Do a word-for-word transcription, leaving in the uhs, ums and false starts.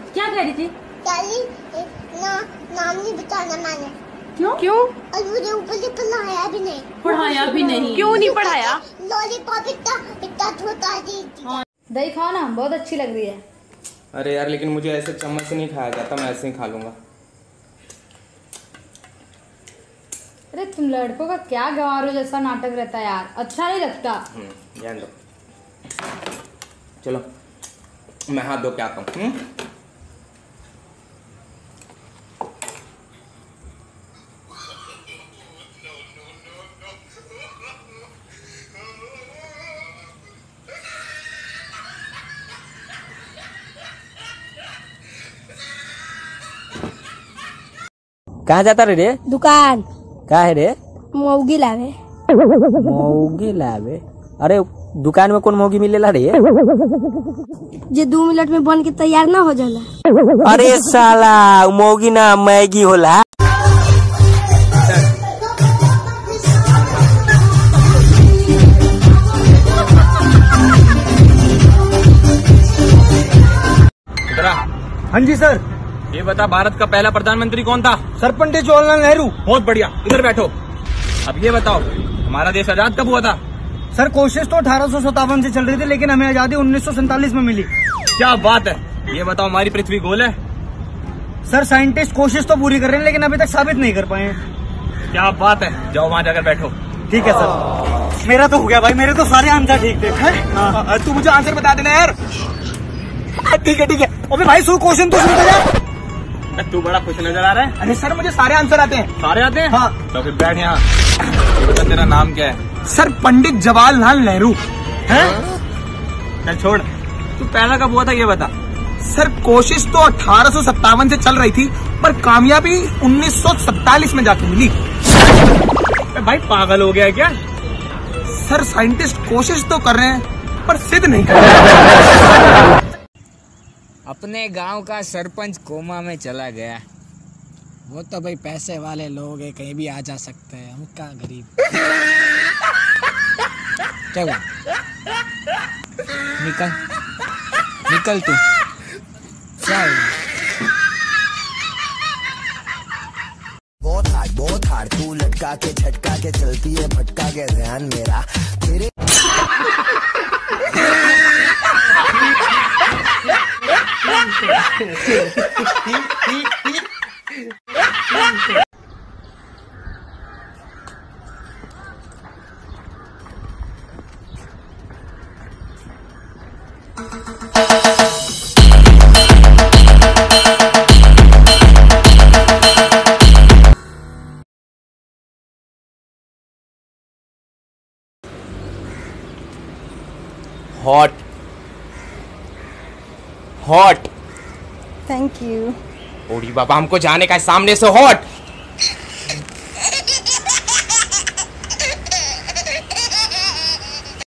क्या कह रही थी? ना, नाम नहीं बताना मैंने। क्यों क्यों? और मुझे ऊपर से पढ़ाया भी नहीं। पढ़ाया भी नहीं? क्यों नहीं पढ़ाया? लॉलीपॉप इतना इतना छोटा दी। दही खाओ ना, बहुत अच्छी लग रही है। अरे यार लेकिन मुझे ऐसे चम्मच से नहीं खाया जाता, मैं ऐसे ही खा लूंगा। अरे तुम लड़कों का क्या गंवारों जैसा नाटक रहता है यार, अच्छा नहीं लगता। ध्यान दो। चलो मैं हाथ धो के आता हूँ। कहाँ जाता रे रे? दुकान। का है रे? मौगी लावे। मौगी लावे? अरे दुकान में कौन मौगी मिलेला रे? जे दो मिनट में बन के तैयार ना हो जाला। अरे साला मौगी ना मैगी होला। हाँ जी सर। ये बता, भारत का पहला प्रधानमंत्री कौन था? सर पंडित जवाहरलाल नेहरू। बहुत बढ़िया, इधर बैठो। अब ये बताओ, हमारा देश आजाद कब हुआ था? सर कोशिश तो अठारह सौ सत्तावन से चल रही थी, लेकिन हमें आजादी उन्नीस सौ सैतालीस में मिली। क्या बात है। ये बताओ, हमारी पृथ्वी गोल है? सर साइंटिस्ट कोशिश तो पूरी कर रहे हैं, लेकिन अभी तक साबित नहीं कर पाए। क्या बात है, जाओ वहाँ जाकर बैठो। ठीक है सर। मेरा तो हो गया भाई, मेरे तो सारे आंसर ठीक थे। तू मुझे आंसर बता देना यार। ठीक है ठीक है। अबे भाई सो क्वेश्चन तो सुन जा। तू बड़ा खुश नजर आ रहा है। अरे सर मुझे सारे आंसर आते हैं। सारे आते हैं? हाँ। तो फिर बैठ यहाँ। बता तेरा नाम क्या है? सर पंडित जवाहरलाल नेहरू। हैं? चल छोड़, तू पहला कब हुआ था ये बता। सर कोशिश तो अठारह सौ सत्तावन से चल रही थी, पर कामयाबी उन्नीस सौ सैतालीस में जाके मिली। भाई पागल हो गया है क्या? सर साइंटिस्ट कोशिश तो कर रहे हैं, पर सिद्ध नहीं कर रहे। अपने गांव का सरपंच कोमा में चला गया। वो तो भाई पैसे वाले लोग हैं, कहीं भी आ जा सकते हैं, हम क्या गरीब। चलो निकल निकल तू चल। बहुत हार्ड बहुत हार्ड तू लटका के झटका के चलती है भटका के ध्यान मेरा तेरे। Hot hot. Thank you. ओड़ी बाबा, हमको जाने का है सामने से। हॉट